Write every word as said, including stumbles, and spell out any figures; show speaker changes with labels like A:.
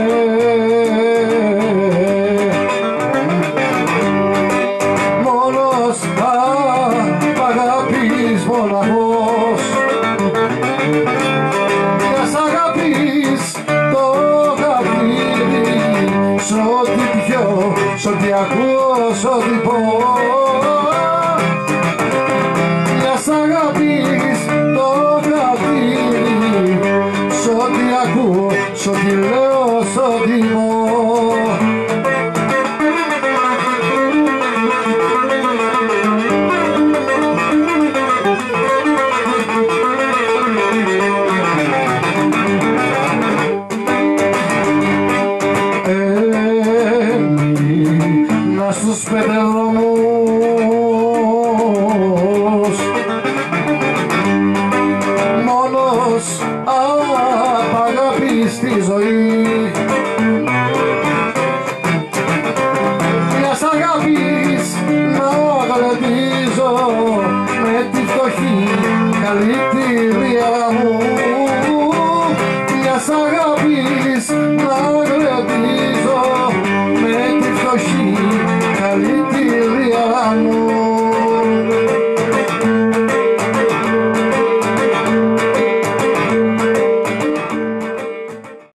A: μόνος απ' αγάπης μοναχός, μιας αγάπης το χαπνίδι, σ' ό,τι πιω, σ' ό,τι ακούω, σ' ό,τι πω, μιας αγάπης το χαπνίδι, σ' ό,τι ακούω, σ' ό,τι λέω, σ' ό,τι πω. Έμεινα στους πετεδρόμους μόνος απ' αγάπη στη ζωή, μιας αγάπης να γλεντίζω με τη φτωχή καλυτήρια μου, μιας αγάπης να γλεντίζω με τη φτωχή